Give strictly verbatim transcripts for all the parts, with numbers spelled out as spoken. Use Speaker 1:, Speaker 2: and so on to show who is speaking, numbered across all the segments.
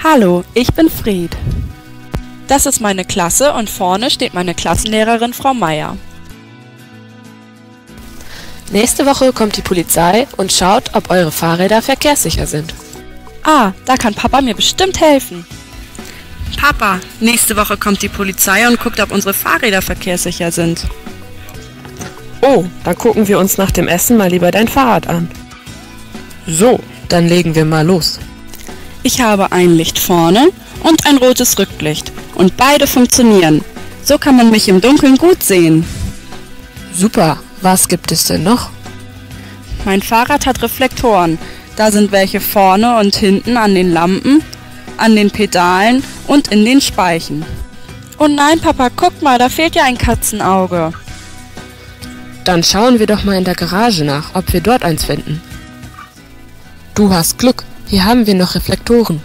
Speaker 1: Hallo, ich bin Fred. Das ist meine Klasse und vorne steht meine Klassenlehrerin Frau Meier.
Speaker 2: Nächste Woche kommt die Polizei und schaut, ob eure Fahrräder verkehrssicher sind.
Speaker 1: Ah, da kann Papa mir bestimmt helfen. Papa, nächste Woche kommt die Polizei und guckt, ob unsere Fahrräder verkehrssicher sind.
Speaker 3: Oh, dann gucken wir uns nach dem Essen mal lieber dein Fahrrad an.
Speaker 2: So, dann legen wir mal los.
Speaker 1: Ich habe ein Licht vorne und ein rotes Rücklicht und beide funktionieren. So kann man mich im Dunkeln gut sehen.
Speaker 2: Super, was gibt es denn noch?
Speaker 1: Mein Fahrrad hat Reflektoren. Da sind welche vorne und hinten an den Lampen, an den Pedalen und in den Speichen. Oh nein, Papa, guck mal, da fehlt ja ein Katzenauge.
Speaker 2: Dann schauen wir doch mal in der Garage nach, ob wir dort eins finden. Du hast Glück, hier haben wir noch Reflektoren.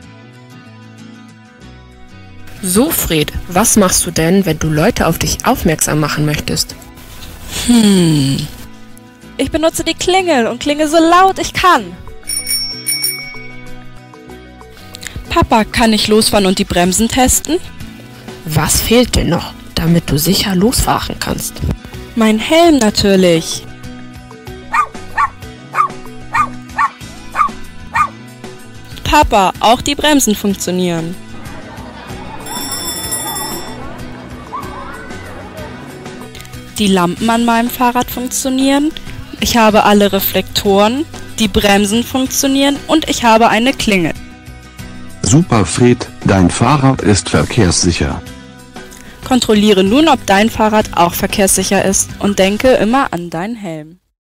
Speaker 2: So, Fred, was machst du denn, wenn du Leute auf dich aufmerksam machen möchtest?
Speaker 1: Hm. Ich benutze die Klingel und klinge so laut ich kann. Papa, kann ich losfahren und die Bremsen testen?
Speaker 2: Was fehlt denn noch, damit du sicher losfahren kannst?
Speaker 1: Mein Helm natürlich. Papa, auch die Bremsen funktionieren. Die Lampen an meinem Fahrrad funktionieren. Ich habe alle Reflektoren, die Bremsen funktionieren und ich habe eine Klingel.
Speaker 4: Super, Fred, dein Fahrrad ist verkehrssicher.
Speaker 1: Kontrolliere nun, ob dein Fahrrad auch verkehrssicher ist und denke immer an deinen Helm.